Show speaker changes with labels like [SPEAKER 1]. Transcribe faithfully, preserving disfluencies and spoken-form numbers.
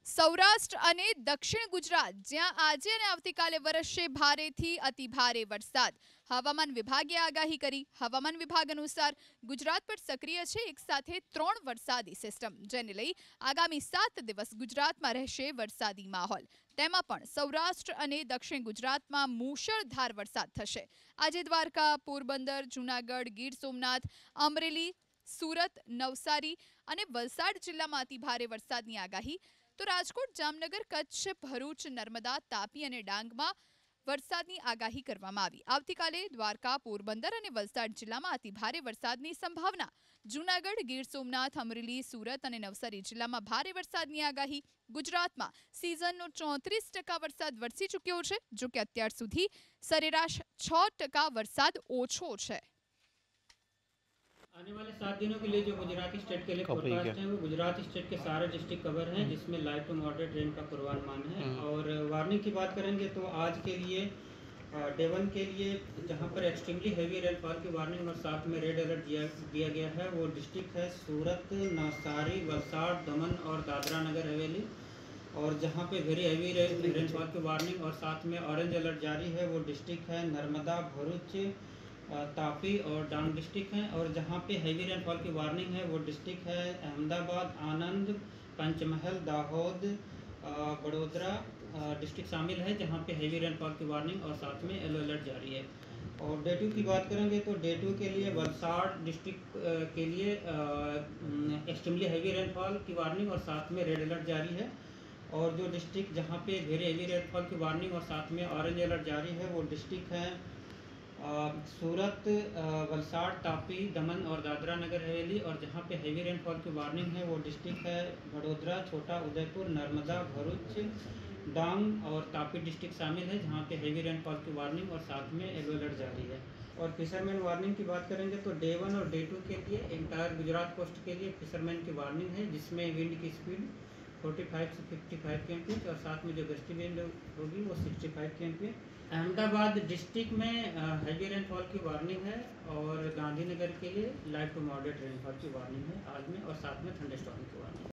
[SPEAKER 1] સૌરાષ્ટ્ર અને દક્ષિણ ગુજરાત જ્યાં આજે અને આવતીકાલે વરસશે ભારેથી અતિભારે વરસાદ. હવામાન વિભાગે આગાહી કરી. હવામાન વિભાગ અનુસાર ગુજરાત પર સક્રિય છે એક સાથે ત્રણ વરસાદી સિસ્ટમ, જેને લઈ આગામી સાત દિવસ ગુજરાતમાં રહેશે વરસાદી માહોલ. તેમાં પણ સૌરાષ્ટ્ર અને દક્ષિણ ગુજરાતમાં મૂશળધાર વરસાદ થશે. આજે દ્વારકા, પોરબંદર, જૂનાગઢ, ગીર સોમનાથ, અમરેલી, સુરત, નવસારી અને વલસાડ જિલ્લામાં અતિભારે વરસાદની આગાહી. તો રાજકોટ, જામનગર, કચ્છ, ભરૂચ, નર્મદા, તાપી અને ડાંગમાં વરસાદની આગાહી કરવામાં આવી. આવતીકાલે દ્વારકા, પોરબંદર અને વલસાડ જિલ્લામાં અતિભારે વરસાદની સંભાવના. જૂનાગઢ, ગીર સોમનાથ, અમરેલી, સુરત અને નવસારી જિલ્લામાં ભારે વરસાદની આગાહી. ગુજરાતમાં સિઝનનો ચોત્રીસ ટકા વરસાદ વરસી ચૂક્યો છે, જો કે અત્યાર સુધી સરેરાશ છ ટકા વરસાદ ઓછો છે.
[SPEAKER 2] आने वाले सात दिनों के लिए जो गुजराती स्टेट के लिए फोरकास्ट है वो गुजरात स्टेट के सारे डिस्ट्रिक्ट कवर हैं, जिसमें लाइट टू मॉडरेट रेन का पूर्वानुमान है. और वार्निंग की बात करेंगे तो आज के लिए डे वन के लिए जहां पर एक्सट्रीमली हैवी रेनफॉल की वार्निंग और साथ में रेड अलर्ट दिया दिया गया है वो डिस्ट्रिक्ट है सूरत, नवसारी, वलसाड़, दमन और दादरा नगर हवेली. और जहां पे वेरी हैवी रेनफॉल की वार्निंग और साथ में ऑरेंज अलर्ट जारी है वो डिस्ट्रिक्ट है नर्मदा, भरूच, तापी और डांग डिस्ट्रिक्ट हैं. और जहां पे हैवी रेनफॉल की वार्निंग है वो डिस्ट्रिक्ट है अहमदाबाद, आनंद, पंचमहल, दाहोद, बड़ोदरा डिस्ट्रिक्ट शामिल है, जहां पे हैवी रेनफॉल की वार्निंग और साथ में येलो अलर्ट जारी है. और डे टू की बात करेंगे तो डे टू के लिए वलसाड़ डिस्ट्रिक्ट के लिए एक्सट्रीमली हैवी रेनफॉल की वार्निंग और साथ में रेड अलर्ट जारी है. और जो डिस्ट्रिक्ट जहां पे वेरी हैवी रेनफॉल की वार्निंग और साथ में ऑरेंज अलर्ट जारी है वो डिस्ट्रिक्ट है सूरत, वलसाड़, तापी, दमन और दादरा नगर हवेली. और जहां पे हैवी रेनफॉल की वार्निंग है वो डिस्ट्रिक्ट है बड़ोदरा, छोटा उदयपुर, नर्मदा, भरूच, डांग और तापी डिस्ट्रिक्ट शामिल है, जहां पे हैवी रेनफॉल की वार्निंग और साथ में येलो अलर्ट जारी है. और फिशरमैन वार्निंग की बात करेंगे तो डे वन और डे टू के लिए एंटायर गुजरात कोस्ट के लिए फिशरमैन की वार्निंग है, जिसमें विंड की स्पीड पैंतालीस से पचपन के एम पी और साथ में जो गस्टी विंड होगी वो पैंसठ K M P. Ahmedabad district में हैवी रेनफॉल की वार्निंग है और गांधीनगर के लिए लाइट टू मॉडरेट रेनफॉल की वार्निंग है आज में, और साथ में थंडरस्टॉर्म की वार्निंग है.